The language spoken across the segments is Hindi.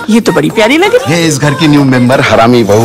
ये तो बड़ी प्यारी लग रही है। ये इस घर की न्यू मेंबर हरामी बहू,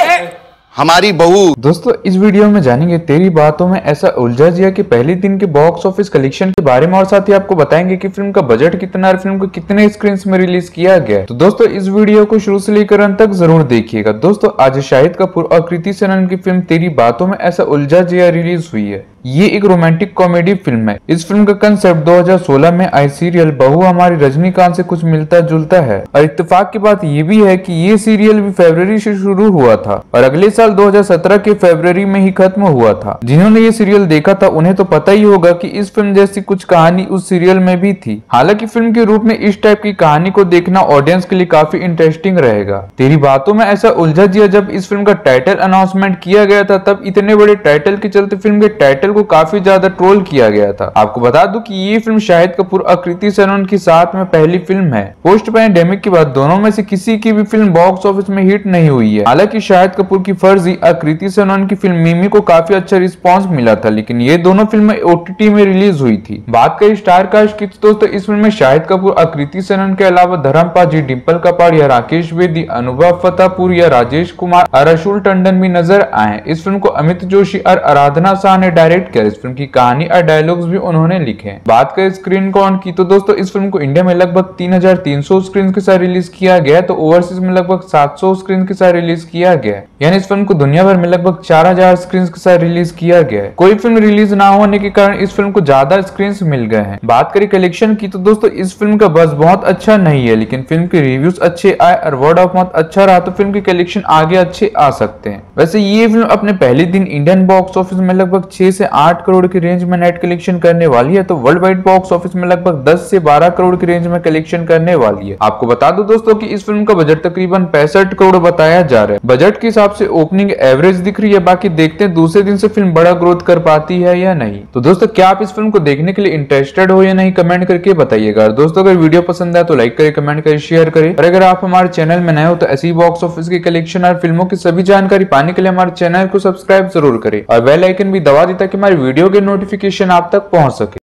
हमारी बहू। दोस्तों इस वीडियो में जानेंगे तेरी बातों में ऐसा उलझा जिया कि पहले दिन के बॉक्स ऑफिस कलेक्शन के बारे में, और साथ ही आपको बताएंगे कि फिल्म का बजट कितना और फिल्म को कितने स्क्रीन में रिलीज किया गया। तो दोस्तों इस वीडियो को शुरू से लेकर अंत तक जरूर देखिएगा। दोस्तों आज शाहिद कपूर और कृति सेनन की फिल्म तेरी बातों में ऐसा उलझा जिया रिलीज हुई है। ये एक रोमांटिक कॉमेडी फिल्म है। इस फिल्म का कंसेप्ट 2016 में आई सीरियल बहू हमारी रजनीकांत से कुछ मिलता जुलता है, और इत्तेफाक की बात ये भी है कि ये सीरियल भी फरवरी से शुरू हुआ था और अगले साल 2017 के फरवरी में ही खत्म हुआ था। जिन्होंने ये सीरियल देखा था उन्हें तो पता ही होगा कि इस फिल्म जैसी कुछ कहानी उस सीरियल में भी थी। हालांकि फिल्म के रूप में इस टाइप की कहानी को देखना ऑडियंस के लिए काफी इंटरेस्टिंग रहेगा। तेरी बातों में ऐसा उलझा जिया जब इस फिल्म का टाइटल अनाउंसमेंट किया गया था, तब इतने बड़े टाइटल के चलते फिल्म के टाइटल को काफी ज्यादा ट्रोल किया गया था। आपको बता दूं कि ये फिल्म शाहिद कपूर और कृति सेनन की साथ में पहली फिल्म है। पोस्ट पैंडेमिक के बाद दोनों में से किसी की भी फिल्म बॉक्स ऑफिस में हिट नहीं हुई है। हालांकि शाहिद कपूर की फर्जी और कृति सेनन की फिल्म मिमी को काफी अच्छा रिस्पांस मिला था, लेकिन ये दोनों फिल्में ओटीटी में रिलीज हुई थी। बात करें स्टार कास्ट की तो दोस्तों इस फिल्म में शाहिद कपूर और कृति सेनन के अलावा धर्मपाल जी, डिंपल कपाड़िया, राकेश बेदी, अनुभव फतेहपुर या राजेश कुमार और रसूल टंडन भी नजर आए। इस फिल्म को अमित जोशी और आराधना शाह ने डायरेक्ट किया। इस फिल्म की कहानी और डायलॉग्स भी उन्होंने लिखे। बात करें स्क्रीन काउंट की तो दोस्तों इस फिल्म को इंडिया में लगभग 3300 स्क्रीन के साथ रिलीज किया गया, तो ओवरसीज में लगभग 700 स्क्रीन के साथ रिलीज किया गया। यानी इस फिल्म को दुनिया भर में लगभग 4000 स्क्रीन के साथ रिलीज किया गया। कोई फिल्म रिलीज ना होने के कारण इस फिल्म को ज्यादा स्क्रीन मिल गए हैं। बात करें कलेक्शन की तो दोस्तों इस फिल्म का बस बहुत अच्छा नहीं है, लेकिन फिल्म के रिव्यूज अच्छे आए और वर्ड ऑफ माउथ अच्छा रहा तो फिल्म के कलेक्शन आगे अच्छे आ सकते हैं। वैसे ये फिल्म अपने पहले दिन इंडियन बॉक्स ऑफिस में लगभग 6 से 8 करोड़ की रेंज में नेट कलेक्शन करने वाली है, तो वर्ल्ड वाइड बॉक्स ऑफिस में लगभग 10 से 12 करोड़ की रेंज में कलेक्शन करने वाली है। आपको बता दो दोस्तों कि इस फिल्म का बजट तकरीबन 65 करोड़ बताया जा रहा है। बजट के हिसाब से ओपनिंग एवरेज दिख रही है, बाकी देखते हैं दूसरे दिन से फिल्म बड़ा ग्रोथ कर पाती है या नहीं। तो दोस्तों क्या आप इस फिल्म को देखने के लिए इंटरेस्टेड हो या नहीं, कमेंट करके बताइएगा। और दोस्तों अगर वीडियो पसंद आए तो लाइक करें, कमेंट करें, शेयर करें। और अगर आप हमारे चैनल में नए हो तो ऐसी बॉक्स ऑफिस की कलेक्शन और फिल्मों की सभी जानकारी पाने के लिए हमारे चैनल को सब्सक्राइब जरूर करें और बेल आइकन भी दबा दें ताकि हमारी वीडियो के नोटिफिकेशन आप तक पहुंच सके।